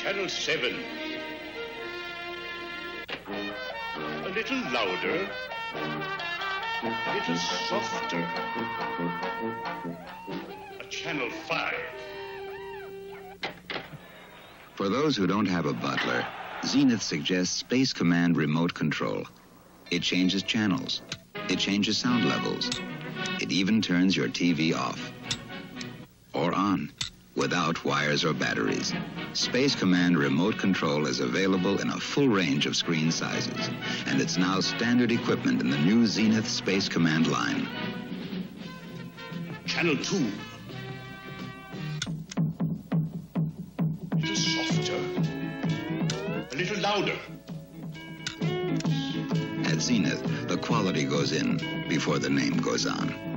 Channel 7. A little louder. A little softer. Channel 5. For those who don't have a butler, Zenith suggests Space Command remote control. It changes channels. It changes sound levels. It even turns your TV off or on without wires or batteries. Space Command remote control is available in a full range of screen sizes, and it's now standard equipment in the new Zenith Space Command line. Channel 2. A little softer. A little louder. At Zenith, the quality goes in before the name goes on.